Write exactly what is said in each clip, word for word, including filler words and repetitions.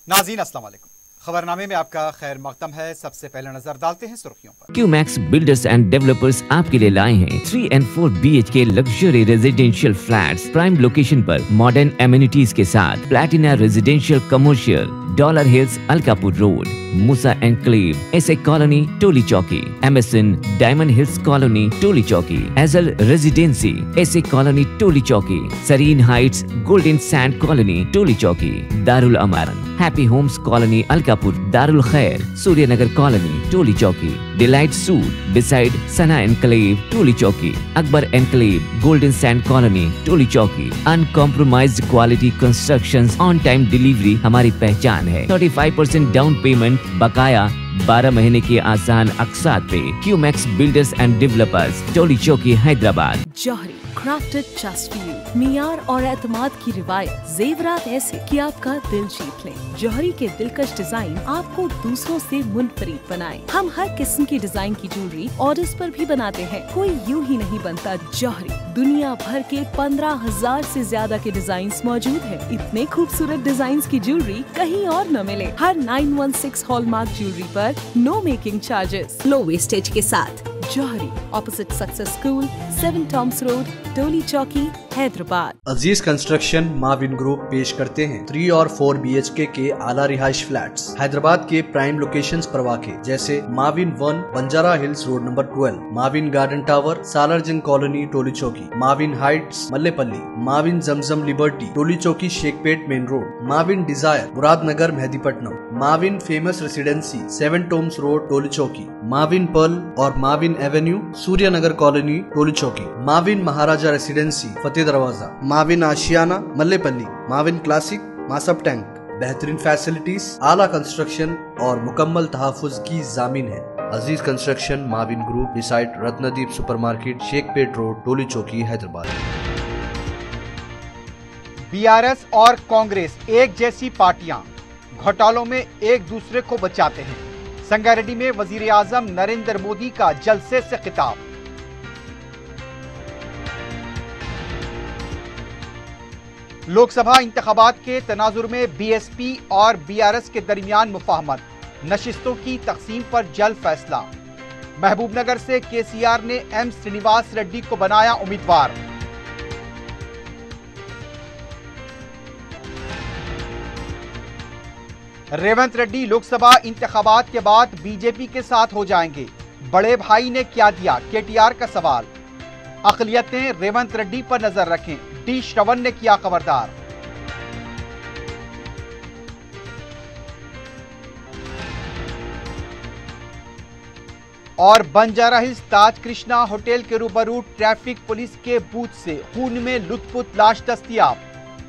नाज़रीन अस्सलाम वालेकुम। खबरनामे में आपका खैर मकदम है। सबसे पहले नजर डालते हैं सुर्खियों पर। क्यूमैक्स बिल्डर्स एंड डेवलपर्स आपके लिए लाए हैं three and four B H K luxury residential flats prime location पर मॉडर्न एमिनिटीज के साथ। Platina residential commercial, dollar hills Alkapur road, Musa enclave, S A colony Toli Chowki, MSN diamond hills colony Toli Chowki, Azal residency S A colony Toli Chowki, Sareen heights golden sand colony Toli Chowki, Darul Amaran happy homes colony Alkapur, Darul Khair Suryanagar colony Toli Chowki, delight suite beside Sana enclave Toli Chowki, Akbar enclave golden sand colony Toli Chowki. Uncompromised quality constructions, on time delivery हमारी पहचान है। पैंतीस percent down payment, बकाया बारह महीने के आसान अकसात पे। Qmax builders and developers, Toli Chowki, Hyderabad. Johari crafted just for you, मियार और एतमाद की रिवायत, जेवरात ऐसे कि आपका दिल जीत लें। जौहरी के दिलकश डिजाइन आपको दूसरों से मुनफरिद बनाए। हम हर किस्म की डिजाइन की ज्वेलरी ऑर्डर्स पर भी बनाते हैं। कोई यूं ही नहीं बनता जौहरी। दुनिया भर के पंद्रह हजार से ज्यादा के डिजाइन मौजूद है। इतने खूबसूरत डिजाइन की ज्वेलरी कहीं और न मिले। हर nine one six hallmark jewellery पर no making charges, low wastage के साथ। Johari, opposite success school, seven tombs road, Toli Chowki, Hyderabad. Aziz construction Mavin group पेश करते हैं थ्री और फोर बी एच के के आला रिहाइश फ्लैट्स हैदराबाद के प्राइम लोकेशंस पर वाक़े, जैसे Mavin one Banjara hills road number twelve, Mavin garden tower Salarjung colony Toli Chowki, Mavin heights Mallepally, Mavin Zamzam liberty Toli Chowki Shaikpet main road, Mavin desire Muradnagar Mehdipatnam, Mavin famous residency seven tombs road Toli Chowki, Mavin pearl और Mavin avenue Suryanagar colony Toli Chowki, Mavin Maharaja residency Fateh Darwaza, Mavin Ashiana Mallepally, Mavin classic Masab tank. बेहतरीन facilities, आला construction और मुकम्मल तहफ़्फ़ुज़ की ज़ामीन है। Aziz construction Mavin group beside Ratnadeep supermarket Shaikpet road Toli Chowki Hyderabad. BRS और कांग्रेस एक जैसी पार्टियां घोटालों में एक दूसरे को बचाते हैं। संगारेड्डी में वजीर आजम नरेंद्र मोदी का जलसे से खिताब। लोकसभा इंतखाबात के तनाजुर में बीएसपी और बीआरएस के दरमियान मुफाहमत, नशिस्तों की तकसीम पर जल्द फैसला। महबूबनगर से केसीआर ने एम श्रीनिवास रेड्डी को बनाया उम्मीदवार। रेवंत रेड्डी लोकसभा इंतखाबात के बाद बीजेपी के साथ हो जाएंगे। बड़े भाई ने क्या दिया, केटीआर का सवाल। अक़लियतें रेवंत रेड्डी पर नजर रखें, डी श्रवण ने किया खबरदार। और बंजारा हिल्स ताज कृष्णा होटल के रूबरू ट्रैफिक पुलिस के बूथ से खून में लुथपुथ लाश दस्तयाब।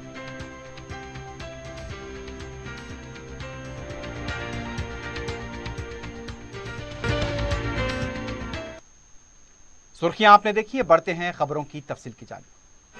सुर्खियां आपने देखी है, बढ़ते हैं खबरों की तफसील की जानिब।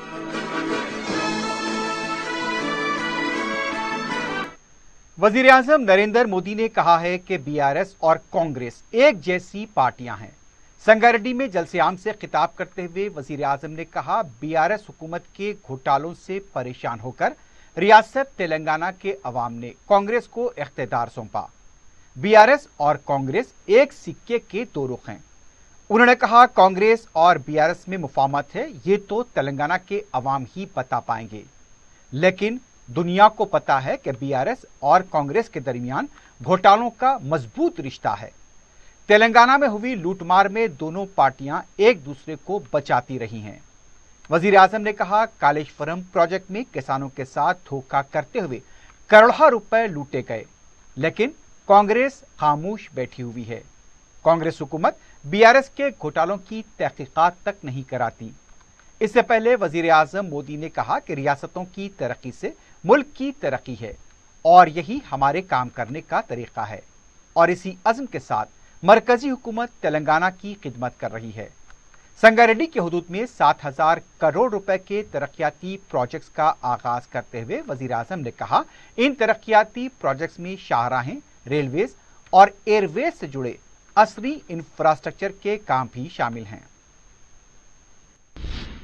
वजीर आजम नरेंद्र मोदी ने कहा है कि बीआरएस और कांग्रेस एक जैसी पार्टियां हैं। संगारेड्डी में जलसे-आम से खिताब करते हुए वजीर आजम ने कहा, बीआरएस हुकूमत के घोटालों से परेशान होकर रियासत तेलंगाना के अवाम ने कांग्रेस को इख्तियार सौंपा। बीआरएस और कांग्रेस एक सिक्के के दो रुख हैं। उन्होंने कहा, कांग्रेस और बीआरएस में मुफाहमत है, ये तो तेलंगाना के अवाम ही बता पाएंगे, लेकिन दुनिया को पता है कि बीआरएस और कांग्रेस के दरमियान घोटालों का मजबूत रिश्ता है। तेलंगाना में हुई लूटमार में दोनों पार्टियां एक दूसरे को बचाती रही हैं। वजीर आजम ने कहा, कालेश्वरम प्रोजेक्ट में किसानों के साथ धोखा करते हुए करोड़ों रुपए लूटे गए, लेकिन कांग्रेस खामोश बैठी हुई है। कांग्रेस हुकूमत बीआरएस के घोटालों की तहकीकात तक नहीं कराती। इससे पहले वजीर आजम मोदी ने कहा कि रियासतों की तरक्की से मुल्क की तरक्की है और यही हमारे काम करने का तरीका है, और इसी अज़्म के साथ मरकजी हुकूमत तेलंगाना की खिदमत कर रही है। संगारेड्डी के हुदूद में सात हजार करोड़ रुपए के तरक्याती प्रोजेक्ट्स का आगाज करते हुए वजीर आजम ने कहा, इन तरक्याती प्रोजेक्ट्स में शाहराहें, रेलवेज और एयरवेज से जुड़े असरी इंफ्रास्ट्रक्चर के काम भी शामिल हैं।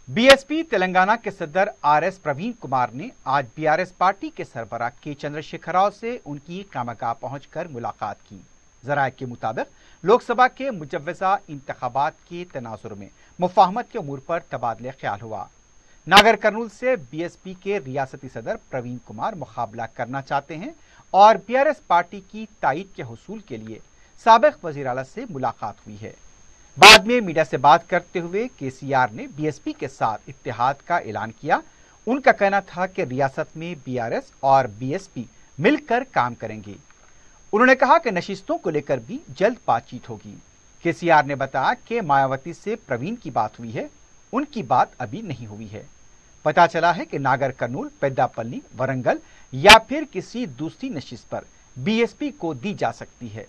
बीएसपी तेलंगाना के सदर आर एस प्रवीण कुमार ने आज बीआरएस पार्टी के सरबराह के चंद्रशेखर राव से उनकी खामगाह पहुंचकर मुलाकात की। जराये के मुताबिक लोकसभा के मुजव्वजा इंतखाबात के तनाजुर में मुफाहमत के उमूर पर तबादले ख्याल हुआ। नागर कर्नूल से बीएसपी के रियासती सदर प्रवीण कुमार मुकाबला करना चाहते हैं और बीआरएस पार्टी की तायीद के हुसूल के लिए साबिक वज़ीर आला से मुलाकात हुई है। बाद में मीडिया से बात करते हुए केसीआर ने बीएसपी के साथ इत्तेहाद का ऐलान किया। उनका कहना था कि रियासत में बीआरएस और बीएसपी मिलकर काम करेंगे। उन्होंने कहा कि नशिस्तों को लेकर भी जल्द बातचीत होगी। केसीआर ने बताया कि मायावती से प्रवीण की बात हुई है, उनकी बात अभी नहीं हुई है। पता चला है कि नागर कर्नूल, पेद्दापल्ली, वरंगल या फिर किसी दूसरी नशिस्त पर बीएसपी को दी जा सकती है।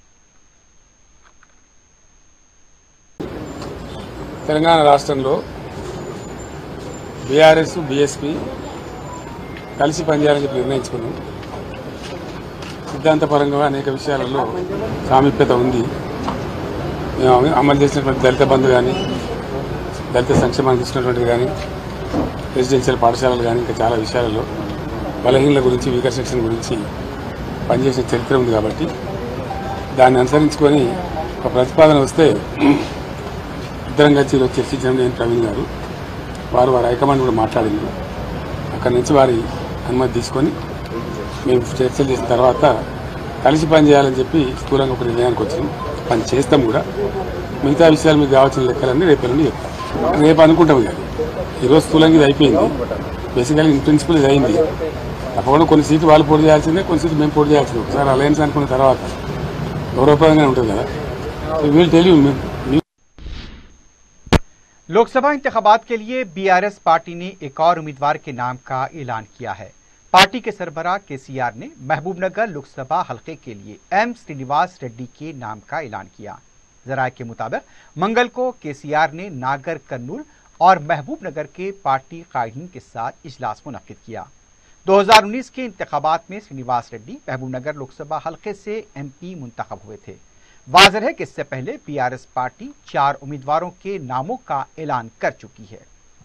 తెలంగాణ రాష్ట్రంలో బీఆర్ఎస్ బీఎస్పీ కలిసి పనిచేయాలని చెప్పి నిర్ణయించుకున్నాం. సిద్ధాంతపరంగా అనేక విషయాలలో సామీప్యత ఉంది. మేము అమలు చేసినటువంటి దళిత బంధు కానీ, దళిత సంక్షేమానికి ఇచ్చినటువంటిది కానీ, రెసిడెన్షియల్ పాఠశాలలు కానీ, ఇంకా చాలా విషయాలలో బలహీనల గురించి, వీకర్ సెక్షన్ గురించి పనిచేసిన చరిత్ర ఉంది. కాబట్టి దాన్ని అనుసరించుకొని ఒక ప్రతిపాదన వస్తే ఇద్దరం కలిసి ఈరోజు చర్చించడం నేను ప్రవీణ్ గారు వారు వారి హైకమాండ్ కూడా మాట్లాడింది. అక్కడి నుంచి వారి అనుమతి తీసుకొని మేము చర్చలు చేసిన తర్వాత కలిసి పనిచేయాలని చెప్పి స్థూలంగా ఒక నిర్ణయానికి వచ్చింది. పని చేస్తాం కూడా. మిగతా విషయాలు మీకు కావాల్సిన లెక్కలన్నీ రేపు ఎల్లుండి చెప్తాం. రేపు అనుకుంటాం కానీ ఈరోజు స్థూలంగా ఇది అయిపోయింది. బేసికల్గా ఇన్ ప్రిన్సిపల్ ఇది అయింది. తప్పకుండా కొన్ని సీట్లు వాళ్ళు పోటీ చేయాల్సిందే, కొన్ని సీట్లు మేము పోటీ చేయాల్సిందే. ఒకసారి అలయన్స్ అనుకున్న తర్వాత గౌరవప్రదంగా ఉంటుంది కదా. వీళ్ళు తెలియదు. लोकसभा इंतखाबात के लिए बीआरएस पार्टी ने एक और उम्मीदवार के नाम का ऐलान किया है। पार्टी के सरबराह केसीआर ने महबूबनगर लोकसभा हलके के लिए एम श्रीनिवास रेड्डी के नाम का ऐलान किया। जराये के मुताबिक मंगल को केसीआर ने नागर कर्नूल और महबूबनगर के पार्टी कायदीन के साथ इजलास मुनक्किद किया। दो हजार उन्नीस के इंतखाबात में श्रीनिवास रेड्डी महबूबनगर लोकसभा हलके से एमपी मुंतखब हुए थे। वाज़ेह है कि इससे पहले बीआरएस पार्टी चार उम्मीदवारों के नामों का ऐलान कर चुकी है।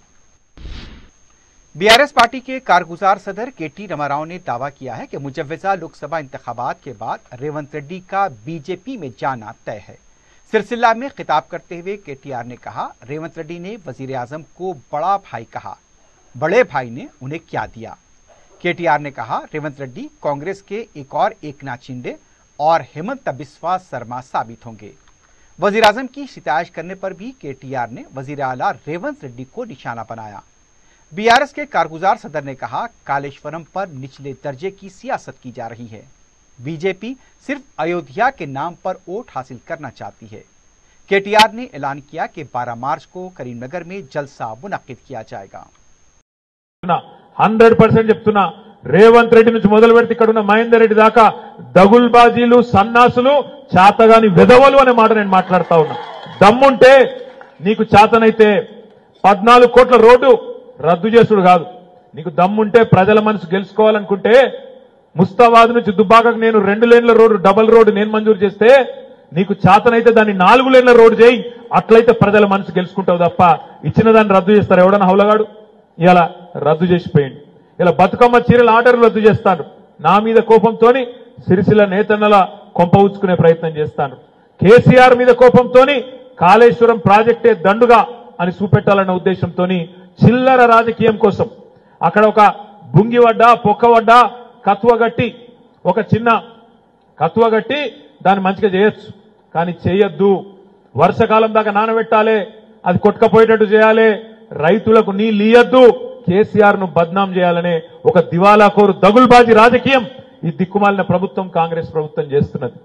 बीआरएस पार्टी के कारगुजार सदर के टी रमाराव ने दावा किया है कि मुजव्वजा लोकसभा इंतखाबात के बाद रेवंत रेड्डी का बीजेपी में जाना तय है। सिलसिला में खिताब करते हुए केटीआर ने कहा, रेवंत रेड्डी ने वजीर आजम को बड़ा भाई कहा, बड़े भाई ने उन्हें क्या दिया। केटीआर ने कहा, रेवंत रेड्डी कांग्रेस के एक और एकनाथ शिंदे और हेमंत बिस्वा शर्मा साबित होंगे। वजीर आजम की शिकायत करने पर भी केटीआर ने वजीर आला रेवंत रेड्डी को निशाना बनाया। बीआरएस के कारगुजार सदर ने कहा, कालेश्वरम पर निचले दर्जे की सियासत की जा रही है। बीजेपी सिर्फ अयोध्या के नाम पर वोट हासिल करना चाहती है। केटीआर ने ऐलान किया कि बारह मार्च को करीमनगर में जलसा मुनक्किद किया जाएगा। हंड्रेड परसेंट చెప్తున్నా రేవంత్ రెడ్డి నుంచి మొదలు పెడితే ఇక్కడ ఉన్న మహేందర్ రెడ్డి దాకా దగుల్బాజీలు, సన్నాసులు, చాతగాని వెధవలు అనే మాట నేను మాట్లాడుతా ఉన్నా. దమ్ముంటే నీకు చాతనైతే పద్నాలుగు కోట్ల రోడ్డు రద్దు చేసుడు కాదు. నీకు దమ్ముంటే ప్రజల మనసు గెలుచుకోవాలనుకుంటే ముస్తాబాద్ నుంచి దుబ్బాకకు నేను రెండు లేన్ల రోడ్డు, డబల్ రోడ్డు నేను మంజూరు చేస్తే నీకు చాతనైతే దాన్ని నాలుగు లేన్ల రోడ్డు చేయి. అట్లయితే ప్రజల మనసు గెలుచుకుంటావు తప్ప ఇచ్చిన దాన్ని రద్దు చేస్తారు ఎవడన్నా హౌలగాడు. ఇలా రద్దు చేసిపోయింది. ఇలా బతుకమ్మ చీరల ఆర్డర్లు రద్దు చేస్తాను. నా మీద కోపంతోని సిరిసిల్ల నేతన్నల కొంప ఉచ్చుకునే ప్రయత్నం చేస్తాను. కేసీఆర్ మీద కోపంతోని కాళేశ్వరం ప్రాజెక్టే దండుగా అని చూపెట్టాలన్న ఉద్దేశంతోని చిల్లర రాజకీయం కోసం అక్కడ ఒక బుంగివడ్డ, పొక్కవడ్డ, కత్వగట్టి, ఒక చిన్న కత్వగట్టి దాన్ని మంచిగా చేయొచ్చు, కానీ చేయొద్దు. వర్షకాలం దాకా నానబెట్టాలి, అది కొట్టుకపోయేటట్టు చేయాలి, రైతులకు నీళ్ళు ఇయ్యొద్దు, కేసీఆర్ ను బద్నాం చేయాలనే ఒక దివాలాకోరు దగుల్బాజీ రాజకీయం ఈ దిక్కుమాలిన ప్రభుత్వం, కాంగ్రెస్ ప్రభుత్వం చేస్తున్నది.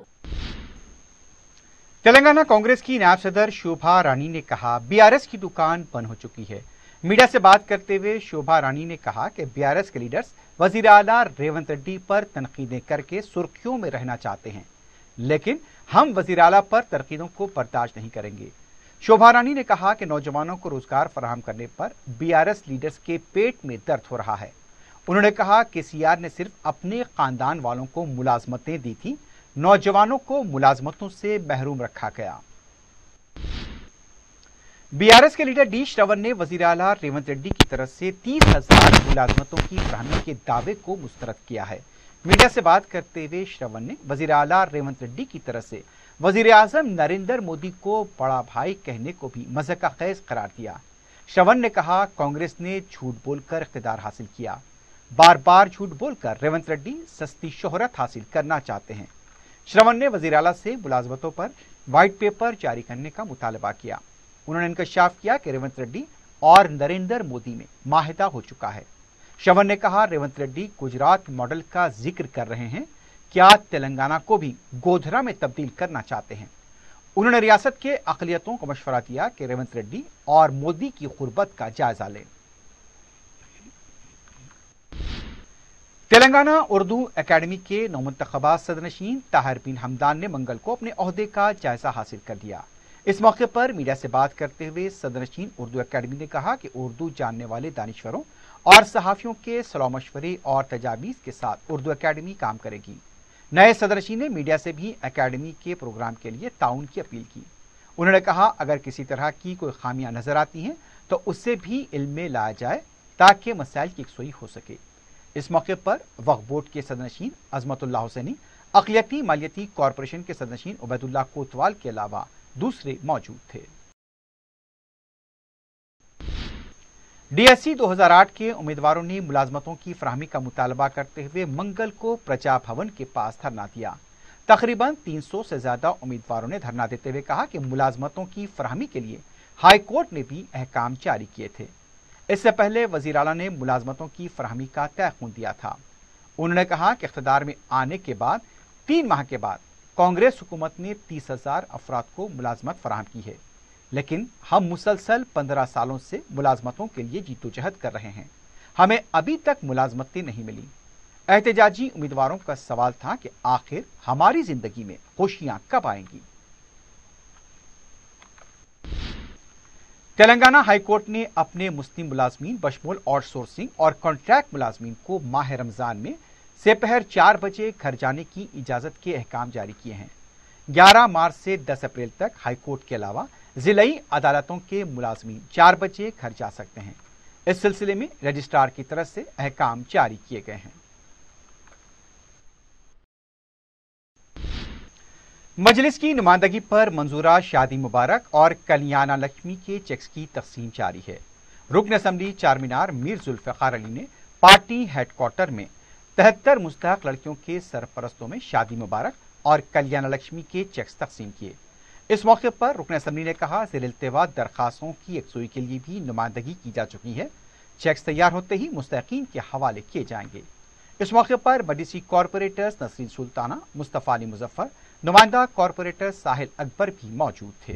तेलंगाना कांग्रेस की नायब सदर शोभा रानी ने कहा, बीआरएस की दुकान बंद हो चुकी है। मीडिया से बात करते हुए शोभा रानी ने कहा कि बीआरएस के लीडर्स वजीर आला रेवंत रेड्डी पर तनकीदें करके सुर्खियों में रहना चाहते हैं, लेकिन हम वजीर आला पर तनकीदों को बर्दाश्त नहीं करेंगे। शोभा रानी ने कहा कि नौजवानों को रोजगार फराहम करने पर बीआरएस लीडर्स के पेट में दर्द हो रहा है। उन्होंने कहा कि केसीआर ने सिर्फ अपने खानदान वालों को मुलाजमतें दी थी, नौजवानों को मुलाजमतों से महरूम रखा गया। बीआरएस के लीडर डी श्रवण ने वजीर आला रेवंत रेड्डी की तरफ से तीस हजार मुलाजमतों की फराहमी के दावे को मुस्तरद किया है। मीडिया से बात करते हुए श्रवण ने वजीर आला रेवंत रेड्डी की तरफ से वजीर आजम नरेंद्र मोदी को बड़ा भाई कहने को भी मज़ाक़ खेज़ करार दिया। श्रवण ने कहा, कांग्रेस ने झूठ बोलकर इक़्तिदार हासिल किया, बार बार झूठ बोलकर रेवंत रेड्डी सस्ती शोहरत हासिल करना चाहते हैं। श्रवण ने वजीर आला से मुलाजमतों पर व्हाइट पेपर जारी करने का मुतालबा किया। उन्होंने इंकशाफ किया कि रेवंत रेड्डी और नरेंद्र मोदी में माहिदा हो चुका है। श्रवण ने कहा, रेवंत रेड्डी गुजरात मॉडल का जिक्र कर रहे हैं, क्या तेलंगाना को भी गोधरा में तब्दील करना चाहते हैं। उन्होंने रियासत के अक़लियतों को मशवरा दिया कि रेवंत रेड्डी और मोदी की गुर्बत का जायजा लें। तेलंगाना उर्दू एकेडमी के नौमुंतखबा सदरनशीन ताहिर बिन हमदान ने मंगल को अपने ओहदे का जायजा हासिल कर लिया। इस मौके पर मीडिया से बात करते हुए सदरनशीन उर्दू एकेडमी ने कहा कि उर्दू जानने वाले दानिश्वरों और सहाफ़ियों के सलाह मशवरे और तजावीज़ के साथ उर्दू एकेडमी काम करेगी। नए सदरनशीन ने मीडिया से भी एकेडमी के प्रोग्राम के लिए ताउन की अपील की। उन्होंने कहा, अगर किसी तरह की कोई खामियां नजर आती हैं तो उससे भी इल्म में लाया जाए ताकि मसाइल की यकसुई हो सके। इस मौके पर वक्फ बोर्ड के सदरनशीन अजमतुल्लाह हुसैनी, अक़लियती मालियती कॉरपोरेशन के सदरनशीन उबैदुल्लाह कोतवाल के अलावा दूसरे मौजूद थे। डीएससी दो हज़ार आठ के उम्मीदवारों ने मुलाजमतों की फराहमी का मुतालबा करते हुए मंगल को प्रजा भवन के पास धरना दिया। तकरीबन तीन सौ से ज्यादा उम्मीदवारों ने धरना देते हुए कहा कि मुलाजमतों की फराहमी के लिए हाई कोर्ट ने भी अहकाम जारी किए थे। इससे पहले वजीर आला ने मुलाजमतों की फराहमी का तयख्खुन दिया था। उन्होंने कहा कि इख्तिदार में आने के बाद तीन माह के बाद कांग्रेस हुकूमत ने तीस हजार अफराद को मुलाजमत फराहम की है, लेकिन हम मुसलसल पंद्रह सालों से मुलाजमतों के लिए जीतोजहद कर रहे हैं, हमें अभी तक मुलाजमतें नहीं मिली। एहतजाजी उम्मीदवारों का सवाल था कि आखिर हमारी जिंदगी में खुशियां कब आएंगी। तेलंगाना हाईकोर्ट ने अपने मुस्लिम मुलाजमीन बशमूल आउटसोर्सिंग और कॉन्ट्रैक्ट मुलाजमीन को माह रमजान में दोपहर चार बजे घर जाने की इजाजत के अहकाम जारी किए हैं। ग्यारह मार्च से दस अप्रैल तक हाईकोर्ट के अलावा जिलाई अदालतों के मुलाजमीन चार बजे घर जा सकते हैं। इस सिलसिले में रजिस्ट्रार की तरफ से अहकाम जारी किए गए हैं। मजलिस की नुमाइंदगी पर मंजूरा शादी मुबारक और कल्याणा लक्ष्मी के चेक्स की तकसीम जारी है। रुकन असम्बली चारमीनार मीर जुल्फिकार अली ने पार्टी हेडक्वार्टर में तिहत्तर मुस्तहक लड़कियों के सरपरस्तों में शादी मुबारक और कल्याणा लक्ष्मी के चेक्स तकसीम किए। इस मौके पर रुकन असम्बली ने कहा, ज़ेर इल्तिवा दरखास्तों की यकसुई के लिए भी नुमाइंदगी की जा चुकी है। चेक्स तैयार होते ही मुस्तहकीन के हवाले किए जाएंगे। इस मौके पर मजलिसी कॉरपोरेटर्स नसरीन सुल्ताना, मुस्तफा अली मुजफ्फर, नुमाइंदा कॉरपोरेटर साहिल अकबर भी मौजूद थे।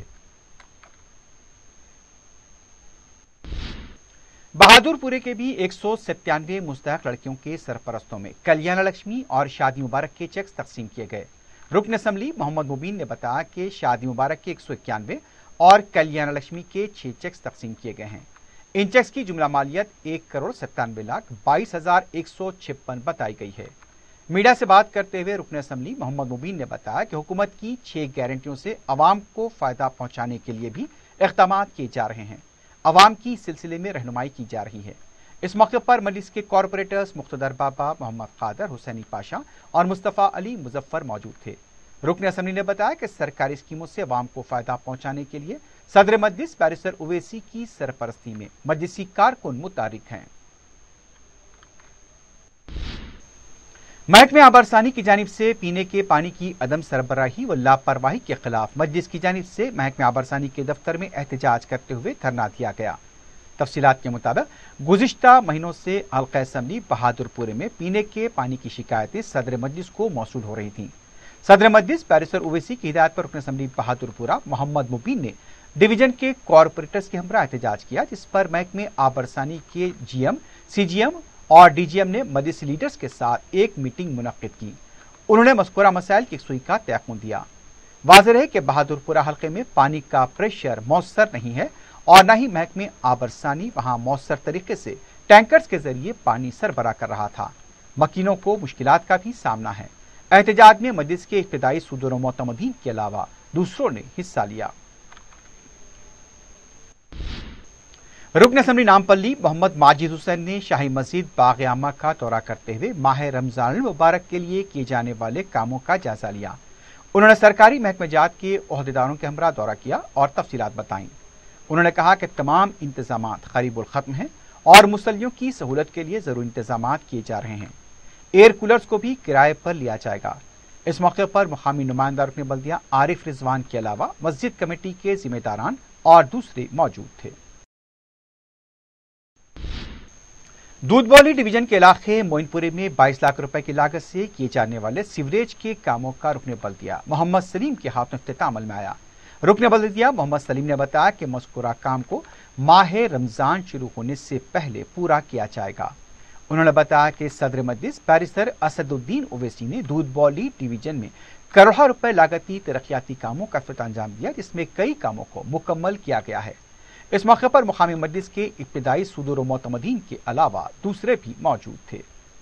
बहादुरपुरे के भी एक सौ सत्तानवे मुस्तहक लड़कियों के सरपरस्तों में कल्याणा लक्ष्मी और शादी मुबारक के चेक्स तकसीम किए गए। रुकन असम्बली मोहम्मद मुबीन ने बताया कि शादी मुबारक के एक सौ इक्यानवे और कल्याणा लक्ष्मी के छह चेक्स तकसीम किए गए हैं। इन चेक्स की जुमला मालियत एक करोड़ सत्तानवे लाख बाईस हजार एक सौ छप्पन बताई गई है। मीडिया से बात करते हुए रुकन असम्बली मोहम्मद मुबीन ने बताया कि हुकूमत की छह गारंटियों से अवाम को फायदा पहुंचाने के लिए भी इक़दाम किए जा रहे हैं। अवाम की सिलसिले में रहनुमाई की जा रही है। इस मौके पर मजलिस के कॉरपोरेटर्स मुख्तदर बाबा, मोहम्मद कादर, हुसैनी पाशा और मुस्तफ़ा अली मुजफ्फर मौजूद थे। रुकन असम्बली ने बताया कि सरकारी स्कीमों से अवाम को फायदा पहुंचाने के लिए सदर मजलिस बैरिस्टर उवैसी की सरपरस्ती में मजलिसी कारकुन मुतारिक हैं। महकमे आबरसानी की जानिब से पीने के पानी की अदम सरबराही व लापरवाही के खिलाफ मजलिस की जानिब से महकमे आबरसानी के दफ्तर में एहतजाज करते हुए धरना दिया गया। तफसीलात के मुताबिक गुज़िश्ता महीनों से हल्का असम्बली बहादुरपुरे में पीने के पानी की शिकायतें सदर मजलिस को मौसूल हो रही थीं। सदर मजलिस बैरिस्टर उवैसी की हिदायत पर रुकन असम्बली बहादुरपुरा मोहम्मद मुबीन ने डिवीजन के कॉरपोरेटर्स के हमरा एहतजाज किया, जिस पर महकमे आबरसानी के जीएम, सीजीएम और डीजीएम ने मजलिस लीडर्स के साथ एक मीटिंग मुनक्किद की। उन्होंने मज़कूरा मसाइल की यकसुई का तयक़्क़ुन दिया। वाज़ेह है कि बहादुरपुरा हल्के में पानी का प्रेशर मौसर नहीं है और न ही महकमे आबरसानी वहां मौसर तरीके से टैंकर्स के जरिए पानी सरबराह कर रहा था। मकीनों को मुश्किलात का भी सामना है। एहतजाज में मजलिस के इब्तिदाई सुदूर मोतमदीन के अलावा दूसरों ने हिस्सा लिया। रुकन असम्बली नामपल्ली मोहम्मद माजिद हुसैन ने शाही मस्जिद बाग आमा का दौरा करते हुए माह रमजान मुबारक के लिए किए जाने वाले कामों का जायजा लिया। उन्होंने सरकारी महकमे जात के ओहदेदारों के हमरा दौरा किया और तफसीलात बताईं। उन्होंने कहा कि तमाम इंतजामात करीबुल खत्म हैं और मुसल्लियों की सहूलत के लिए जरूरी इंतजामात किए जा रहे हैं। एयर कूलर्स को भी किराए पर लिया जाएगा। इस मौके पर मुकामी नुमाइंदा रुकन बल्दिया आरिफ रिजवान के अलावा मस्जिद कमेटी के जिम्मेदारान और दूसरे मौजूद थे। दूधबौली डिवीजन के इलाके मोइनपुरे में बाईस लाख रुपए की लागत से किए जाने वाले सीवरेज के कामों का रुकन बल्दिया मोहम्मद सलीम के हाथों इफ्तिताह अमल में आया। रुकन बल्दिया मोहम्मद सलीम ने बताया कि मज़कूरा काम को माह रमजान शुरू होने से पहले पूरा किया जाएगा। उन्होंने बताया कि सदर मजलिस बैरिस्टर असदुद्दीन ओवैसी ने दूधबौली डिवीजन में करोड़ों रुपए लागती तरक्याती कामों का इफ्तिताह अंजाम दिया, जिसमें कई कामों को मुकम्मल किया गया है। इस मौके पर मुकामी मजलिस के इब्तिदाई सुदूर व मोतमदीन के अलावा दूसरे भी मौजूद थे।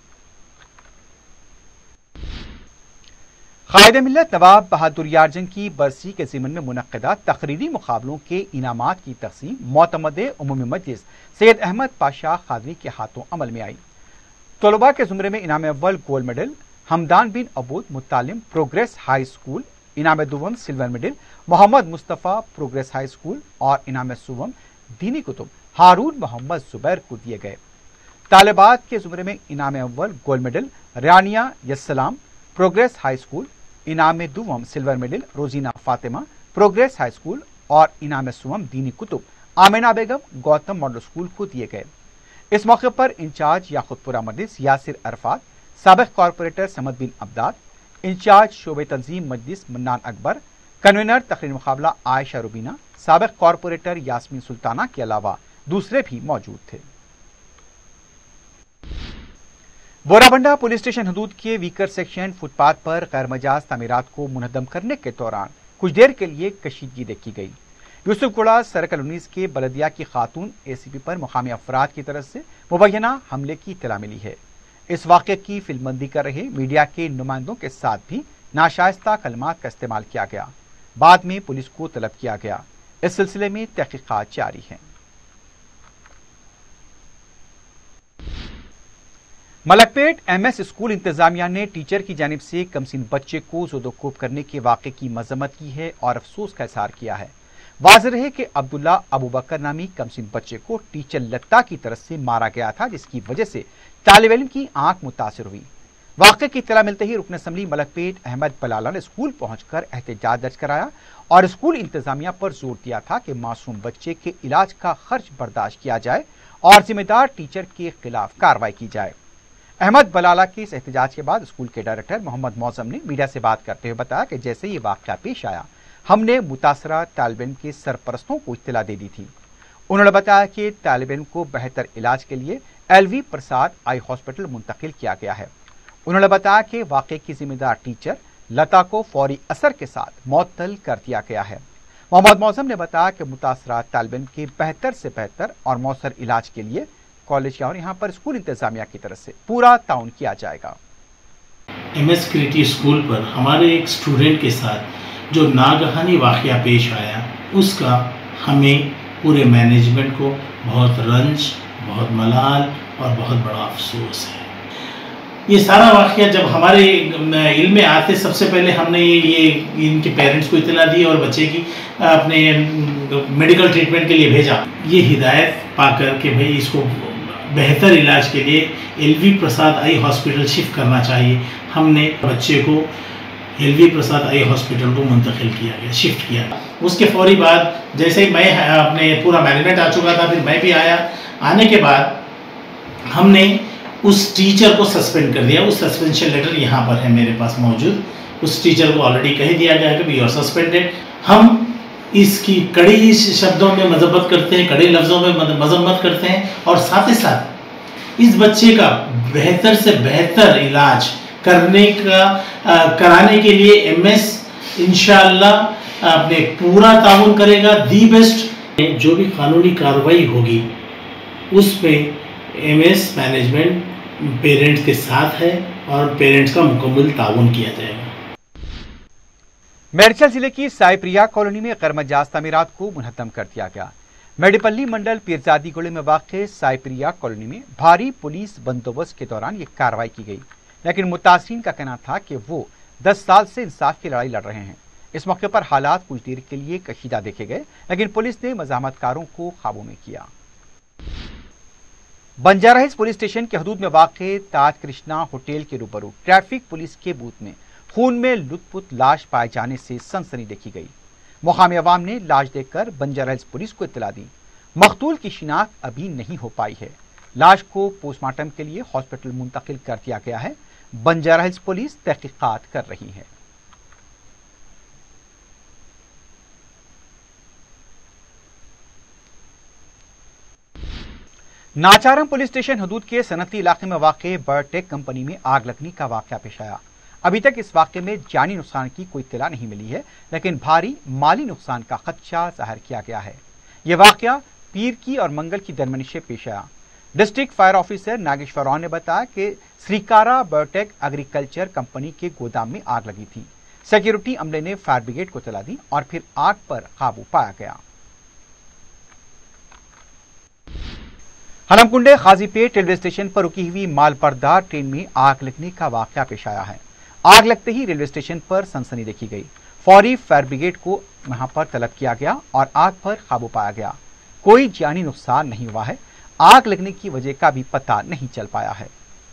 कायद मिल्लत नवाब बहादुर यार जंग की बरसी के ज़िमन में मुनक्किदा तकरीरी मुकाबलों के इनामात की तकसीम मोतमदे उमूमी मजलिस सैयद अहमद पाशा खादरी के हाथों अमल में आई। तलबा के जुमरे में इनाम अव्वल गोल्ड मेडल हमदान बिन अबूद मुतालिम प्रोग्रेस हाई स्कूल, इनाम दुवम silver medal Mohammed Mustafa progress high school और इनाम सुवम दीनी कुतुब हारून मोहम्मद जुबैर को दिए गए। तालिबात के जुमरे में इनाम अव्वल gold medal Rania Yassalam progress high school, इनाम दुवम सिल्वर मेडल रोजीना फातिमा प्रोग्रेस हाई स्कूल और इनाम सुवम दीनी कुतुब आमिना बेगम गौतम मॉडल स्कूल को दिए गए। इस मौके पर इंचार्ज याकुतपुरा मजलिस यासिर अरफात, साबिक कॉरपोरेटर समद बिन अब्दाद, इंचार्ज शोबे तंजीम मजलिस मन्नान अकबर, कन्वीनर तकरीर मुकाबला आयशा रुबीना, साबिक कॉरपोरेटर यास्मीन सुल्ताना के अलावा दूसरे भी मौजूद थे। बोराबंडा पुलिस स्टेशन हदूद के वीकर सेक्शन फुटपाथ पर गैर मजाज तामीरात को मुनहदम करने के दौरान कुछ देर के लिए कशीदगी देखी गई। यूसुफगुड़ा सर्कल उन्नीस के बलदिया की खातून एसीपी पर मुकामी अफराद की तरफ से मुबैना हमले की इत्तला मिली है। इस वाक़े की फिल्मबंदी कर रहे मीडिया के नुमाइंदों के साथ भी नाशाइस्ता कलमात का इस्तेमाल किया गया। बाद में पुलिस को तलब किया गया। इस सिलसिले में तहकीकात जारी है। मलकपेट एमएस स्कूल इंतजामिया ने टीचर की जानिब से कमसिन बच्चे को ज़ोदोकोब करने के वाक़े की मजम्मत की है और अफसोस का इज़हार किया है। वाज़ेह रहे कि अब्दुल्ला अबू बकर नामी कमसिन बच्चे को टीचर लत्ता की तरफ से मारा गया था, जिसकी वजह से तालिब इल्म की आंख मुतासिर हुई। वाक़े की इत्तला मिलते ही रुकन असम्बली मलकपेट अहमद बलाला ने स्कूल पहुंचकर एहतजाज दर्ज कराया और स्कूल इंतजामिया पर जोर दिया था कि मासूम बच्चे के इलाज का खर्च बर्दाश्त किया जाए और जिम्मेदार टीचर के खिलाफ कार्रवाई की जाए। अहमद बलाला के इस एहतजाज के बाद स्कूल के डायरेक्टर मोहम्मद मौजम ने मीडिया से बात करते हुए बताया कि जैसे ये वाक़या पेश आया, हमने मुतासरा तालिब इल्म के सरपरस्तों को इत्तला दे दी थी। उन्होंने बताया कि तालिब इल्म को बेहतर इलाज के लिए एलवी प्रसाद आई हॉस्पिटल मुंतकिल किया गया है। उन्होंने बताया कि वाक़े की जिम्मेदार टीचर लता को फौरी असर के साथ मुअत्तल कर दिया गया है। मोहम्मद मौजम ने बताया कि मुतासरा तालिब इल्म के बेहतर से बेहतर और मौसर इलाज के लिए कॉलेज और यहाँ पर स्कूल इंतजामिया की तरफ से पूरा ताउन किया जाएगा। एमएस क्रिएटिव स्कूल पर हमारे एक स्टूडेंट के साथ जो नागहानी वाक़या पेश आया, उसका हमें पूरे मैनेजमेंट को बहुत रंज, बहुत मलाल और बहुत बड़ा अफसोस है। ये सारा वाक़या जब हमारे इल्म में आते, सबसे पहले हमने ये ये इनके पेरेंट्स को इत्तला दी और बच्चे की अपने मेडिकल ट्रीटमेंट के लिए भेजा। ये हिदायत पाकर कि भाई इसको बेहतर इलाज के लिए LV Prasad eye hospital shift करना चाहिए, हमने बच्चे को एलवी प्रसाद आई हॉस्पिटल को मुंतकिल किया गया, शिफ्ट किया गया। उसके फौरी बाद जैसे ही मैं अपने पूरा मैनेजमेंट आ चुका था, फिर मैं भी आया। आने के बाद हमने उस टीचर को सस्पेंड कर दिया। उस सस्पेंशन लेटर यहाँ पर है मेरे पास मौजूद। उस टीचर को ऑलरेडी कह दिया गया कि यू आर सस्पेंडेड। हम इसकी कड़ी शब्दों में मजम्मत करते हैं, कड़े लफ्ज़ों में मजम्मत करते हैं और साथ ही साथ इस बच्चे का बेहतर से बेहतर इलाज करने का आ, कराने के लिए एमएस इंशाअल्लाह अपने पूरा ताउन करेगा। दी बेस्ट जो भी कानूनी कार्रवाई होगी उसमें एमएस मैनेजमेंट पेरेंट्स के साथ है और पेरेंट्स का मुकम्मल ताउन किया जाएगा। मेरचल जिले की साइप्रिया कॉलोनी में गैर मजाज तामीरात को मुनहदम कर दिया गया। मेडिपल्ली मंडल पीरजादी में वाक़ साइप्रिया कॉलोनी में भारी पुलिस बंदोबस्त के दौरान ये कार्रवाई की गई, लेकिन मुतासिरीन का कहना था कि वो दस साल से इंसाफ की लड़ाई लड़ रहे हैं। इस मौके पर हालात कुछ देर के लिए कशीदा देखे गए, लेकिन पुलिस ने मज़ाहमतकारों को काबू में किया। बंजारा हिल्स पुलिस स्टेशन के हदूद में वाक़ ताज कृष्णा होटल के रूबरू ट्रैफिक पुलिस के बूथ में खून में लुथपुथ लाश पाए जाने से सनसनी देखी गई। मुकामी अवाम ने लाश देखकर बंजारा हिल्स पुलिस को इत्तला दी। मकतूल की शिनाख्त अभी नहीं हो पाई है। लाश को पोस्टमार्टम के लिए हॉस्पिटल मुंतकिल कर दिया गया है। बंजारा हिल्स पुलिस तहकीकात कर रही है। नाचारम पुलिस स्टेशन हदूद के सनती इलाके में वाक़ बायोटेक कंपनी में आग लगने का वाक़या पेश आया। अभी तक इस वाक़े में जानी नुकसान की कोई इत्तला नहीं मिली है, लेकिन भारी माली नुकसान का खदशा जाहिर किया गया है। यह वाक़या पीर की और मंगल की दरमियान से पेश आया। District fire officer Nageswara Rao ने बताया कि श्रीकारा बायोटेक एग्रीकल्चर कंपनी के गोदाम में आग लगी थी। सिक्योरिटी अमले ने फायर ब्रिगेड को इत्तला दी और फिर आग पर काबू पाया गया। हरमकुंडे खाजीपेट रेलवे स्टेशन पर रुकी हुई मालबरदार ट्रेन में आग लगने का वाक़या पेश आया है। आग लगते ही रेलवे स्टेशन पर सनसनी देखी गई। फौरी फायर ब्रिगेड को वहां पर तलब किया गया और आग पर काबू पाया गया। कोई जानी नुकसान नहीं हुआ है। आग लगने की वजह का भी पता नहीं चल पाया है।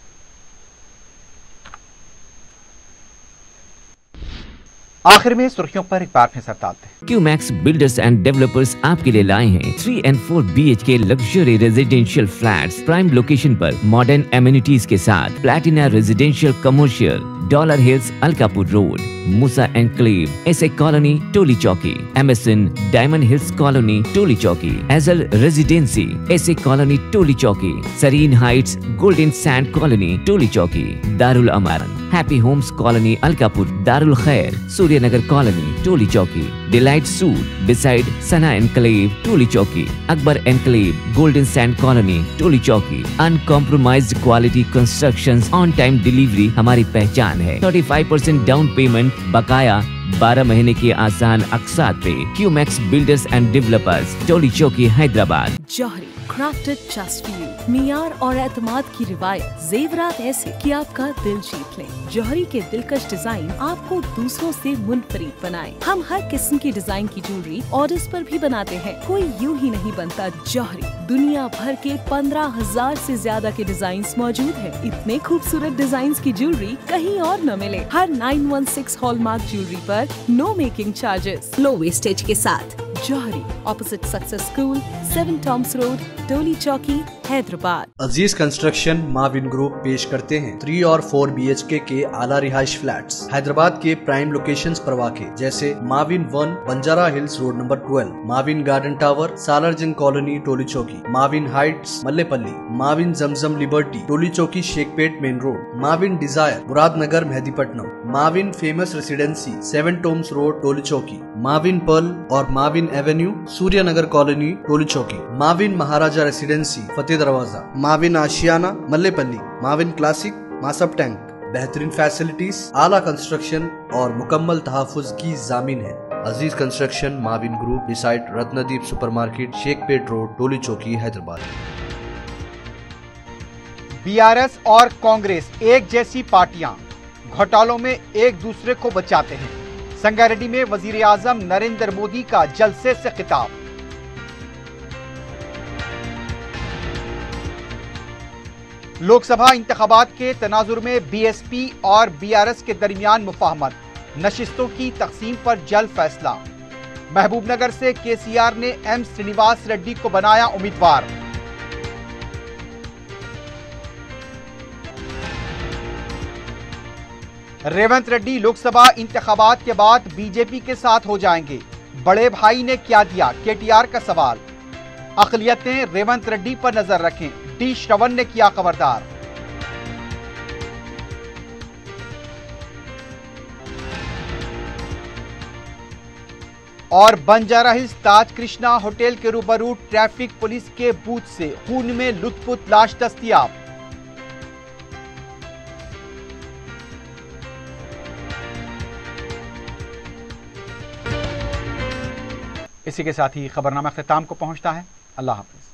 आखिर में सुर्खियों पर एक बार नजर डालते हैं। क्यूमैक्स बिल्डर्स एंड डेवलपर्स आपके लिए लाए हैं three and four B H K luxury residential flats prime location पर मॉडर्न एमिनिटीज के साथ Platina residential commercial dollar hills Alkapur road Musa enclave S A colony Toli Chowki MSN diamond hills colony Toli Chowki Azal residency S A colony Toli Chowki Sareen heights golden sand colony Toli Chowki Darul Amaran happy homes colony Alkapur Darul Khair Suryanagar colony Toli Chowki delight suite beside Sana enclave Toli Chowki Akbar enclave golden sand colony Toli Chowki uncompromised quality constructions on time delivery हमारी पहचान है। Thirty five percent down payment बकाया बारह महीने के आसान अकसात पे Qmax builders and developers Toli Chowki Hyderabad. Johari crafted just for you मियार और एतमाद की रिवायत जेवरात ऐसे कि आपका दिल जीत लें। जौहरी के दिलकश डिजाइन आपको दूसरों से मुनफरिद बनाए। हम हर किस्म की डिजाइन की ज्वेलरी ऑर्डर्स पर भी बनाते हैं। कोई यूं ही नहीं बनता जौहरी। दुनिया भर के पंद्रह हजार से ज्यादा के डिजाइन मौजूद है। इतने खूबसूरत डिजाइन की ज्वेलरी कहीं और न मिले। हर nine one six hallmark jewellery पर no making charges, low wastage के साथ। Johari opposite success school, seven tombs road, Toli Chowki, Hyderabad. Aziz construction Mavin group पेश करते हैं थ्री और फोर बी एच के के आला रिहाइश फ्लैट्स हैदराबाद के प्राइम लोकेशंस पर वाक़े, जैसे Mavin one Banjara hills road number twelve, Mavin garden tower Salarjung colony Toli Chowki, Mavin heights Mallepally, Mavin Zamzam liberty Toli Chowki Shaikpet main road, Mavin desire Muradnagar Mehdipatnam, Mavin famous residency seven tombs road Toli Chowki, Mavin pearl और Mavin avenue Suryanagar colony Toli Chowki, Mavin Maharaja residency Fateh Darwaza, Mavin Ashiana Mallepally, Mavin classic Masab tank. बेहतरीन facilities, आला construction और मुकम्मल तहफ़्फ़ुज़ की जामीन है। Aziz construction Mavin group beside Ratnadeep supermarket Shaikpet road Toli Chowki Hyderabad. BRS और कांग्रेस एक जैसी पार्टियां घोटालों में एक दूसरे को बचाते हैं। संगारेड्डी में वजीर आजम नरेंद्र मोदी का जलसे से खिताब। लोकसभा इंतखाबात के तनाजुर में बीएसपी और बीआरएस के दरमियान मुफाहमत, नशिस्तों की तकसीम पर जल्द फैसला। महबूबनगर से केसीआर ने एम श्रीनिवास रेड्डी को बनाया उम्मीदवार। रेवंत रेड्डी लोकसभा इंतखाबात के बाद बीजेपी के साथ हो जाएंगे। बड़े भाई ने क्या दिया, केटीआर का सवाल। अक़लियतें रेवंत रेड्डी पर नजर रखें, डी श्रवण ने किया खबरदार। और बंजारा हिल्स ताज कृष्णा होटल के रूबरू ट्रैफिक पुलिस के बूथ से खून में लुथपुथ लाश दस्तयाब। اسی کے ساتھ ہی خبرنامہ اختتام کو پہنچتا ہے۔ اللہ حافظ۔